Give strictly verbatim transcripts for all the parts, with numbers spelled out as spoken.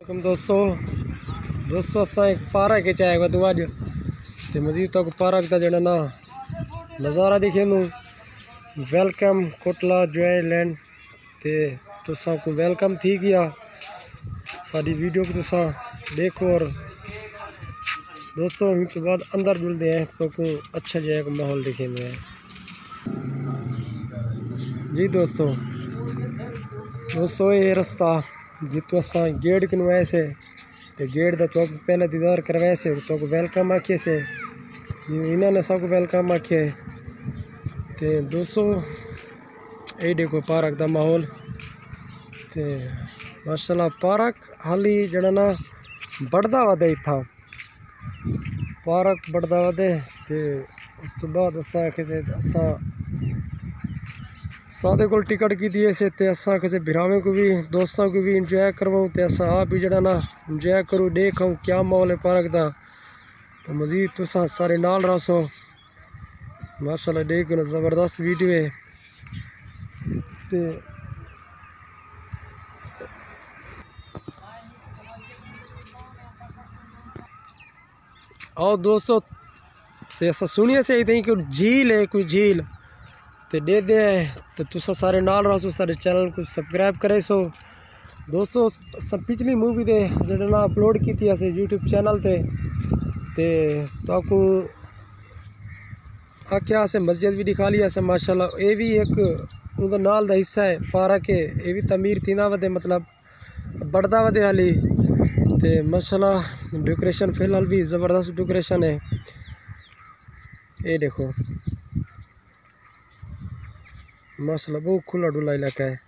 दोस्तों दोस्तों असा एक पार्क आए हुआ अज तो मजीद तक पार्क का जड़ा ना नज़ारा दिखे वेलकम कोटला जॉयलैंड ते तुसा को वेलकम थी गया सारी वीडियो को तुसा देखो। और दोस्तों उसके बाद अंदर जुलते हैं तो को अच्छा जो है माहौल दिखे में जी। दोस्तों दोस्तों ये रास्ता जितो असा गेट कनवाए से तो गेट का तो पहले दीदार करवाए से तो वेलकम आखे से इन्होंने सब वेलकम आखे। तो दोस्तों ये देखो पार्क का माहौल तो माशाल्लाह पार्क हाली जड़ा ना बढ़ता वधे इतना पार्क बढ़ता वधे तो उस तो बाद असा किसी असा सादे को टिकट की दिए से ते असा किसी बिरावे को भी दोस्तों को भी इंजॉय करवाऊँ तो असा आप भी जड़ा ना इंजॉय करूँ देखाऊँ क्या माहौल है पार्क का। तो मज़ीद तुसा सारे नाल रहो माशाल्लाह देख ज़बरदस्त वीडियो है। ते आओ दोस्तों तो ऐसा सुनिए से ही कि झील है कोई झील तो दे दे तो तुसा सारे नाल रहो सारे चैनल को सब्सक्राइब करे सो। दोस्तों सब पिछली मूवी दे जड़ा ना अपलोड की थी असे यूट्यूब चैनल ते ते ताकू आख्या से मस्जिद भी दिखा लिया से माशाल्लाह ये भी एक उनका नाल दा हिस्सा है पार्क है ये भी तमीर थी ना वधे मतलब बढ़ता वधे हाली ते माशाल्लाह डेकोरेशन फिलहाल भी ज़बरदस्त डेकोरेशन है। ये देखो माशाल्लाह बहुत खुला डुला इलाका है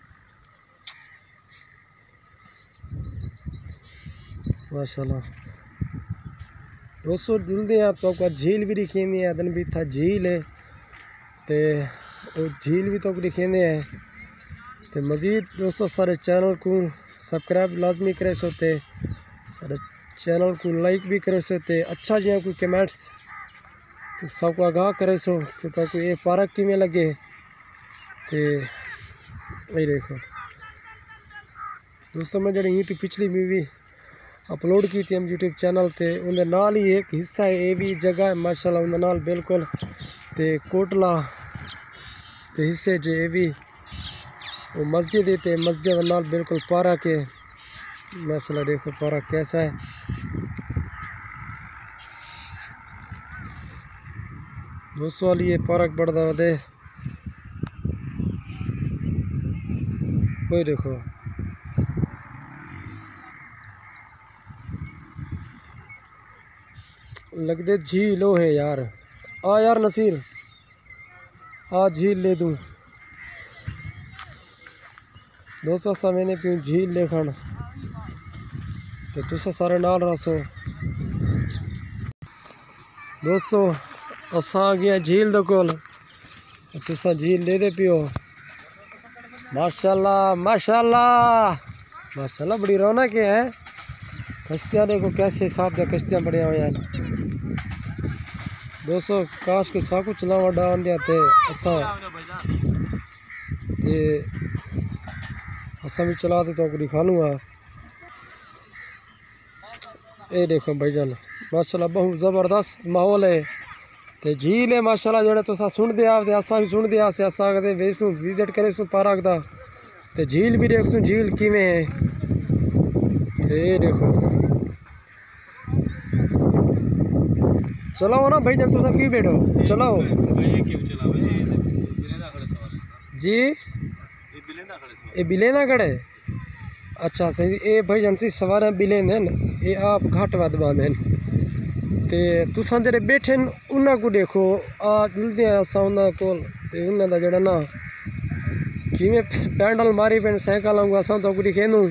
माशाल्लाह। दोस्तों जुलते हैं तो आपका झील भी दिखेंगे अदन भी था झील है तो वो झील भी तो दिखेंगे हैं। तो मज़ीद दोस्तों सारे चैनल को सब्सक्राइब लाजमी करे सोते सारे चैनल को लाइक भी करे सोते अच्छा जो कोई कमेंट्स तो सबको आगाह करे सो कि तो ये पार्क कि में लगे। तो ये देखो दोस्तों मैं जड़ी तो पिछली मूवी अपलोड की थी हम यूट्यूब चैनल ते उनके नाल ही एक हिस्सा है ये भी जगह है माशाल्लाह उनके नाल बिल्कुल ते कोटला ते हिस्से जो ये भी वो मस्जिद है ते मस्जिद नाल बिल्कुल पार्क है माशाल्लाह। देखो पार्क कैसा है दोस्तों वाली ये पार्क बढ़ता वधे कोई देखो लगते झील हो है यार आ यार नसीर आ झील ले दूँ दोस्तों सा मैंने पी झील देखण तो तुसा सारे नाल रहो। दोस्तों असा आ गया झील दे कोल तुसा झील ले दे पियो माशाल्लाह माशाल्लाह माशाल्लाह बड़ी रौनक है। कश्तियाँ देखो कैसे हिसाब से कश्तियाँ बड़े हुए हैं दोस्तों काश के साकू चलावा डाल दिया थे असा ते असा भी चला दे तो दिखा लूँगा। ये देखो भाईजान माशाल्लाह बहुत ज़बरदस्त माहौल है ते झील है माशाल्लाह जोड़े तुसा सुन दे आप असा भी सुन दिया से असा कदे वेसू विजिट करे सू पार्क दा ते झील भी देख सू झील किमें है। ते देखो चलाओ ना भाईजान तुसा क्यों बैठो चलाओ जी ये बिलेंदा खड़े अच्छा सही ये भाईजान सी सवार बिलेंदे ये आप घट वध बांधे ते तुसा जेरे बैठे उन्होंने को देखो आ जुलते हैं असा उन्होंने को उन्होंने का जड़ा ना किमें पैंडल मारी पेन साइकिल आऊँगा असा तो दिखे नू।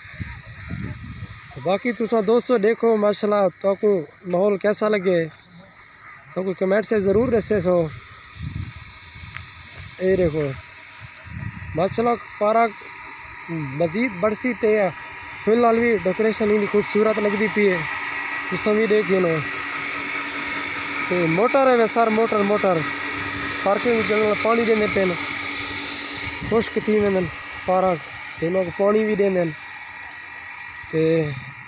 बाकी तुसा दोस्तों देखो माशाल्लाह तो माहौल कैसा लगे सब कोई कमेंट से ज़रूर रसे सो। ये देखो माशाल्लाह पार्क मज़ीद बढ़सी ते फिलहाल भी डेकोरेशन इतनी खूबसूरत लगती पी है तुसा भी देखिए नो। तो मोटर है वे सर मोटर मोटर पार्किंग जगह पानी देने पेन खुश्क थी वेंदन पार्क ते पानी भी देंदन ते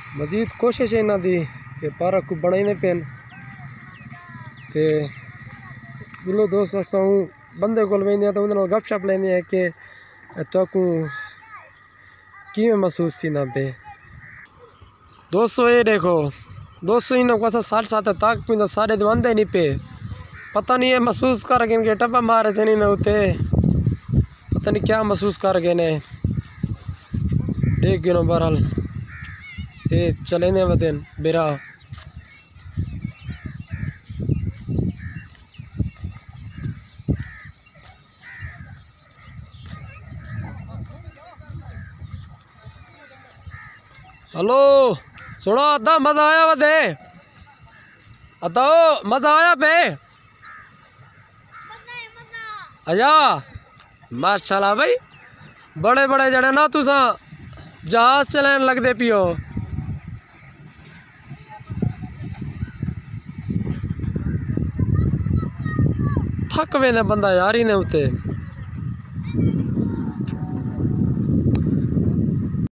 मजीद कोशिश है इन्हों की कि पार्क को बनाने पेन ते बोलो दोस्त असा बंदे को वेंदे तो उन्होंने गपशप लेंदे हैं कि तकू किवें महसूस थी ना पे। दोस्तों ये देखो दोस्तों इन को असा साथ साथ ताक पी सारे दे नहीं पे पता नहीं है महसूस कर गए कि टप्पा मारे थे नहीं उते पता नहीं क्या महसूस कर गए ने देख गिनो बहरहाल ये चले ने वदन बेरा हेलो सुनो अद्धा मजा आया वदे अद्धा मजा आया पे अजा माशाल्लाह भाई बड़े बड़े जड़े ना तुसा जहाज चलान लगते पियो थक वे बंदा यार ही ने उते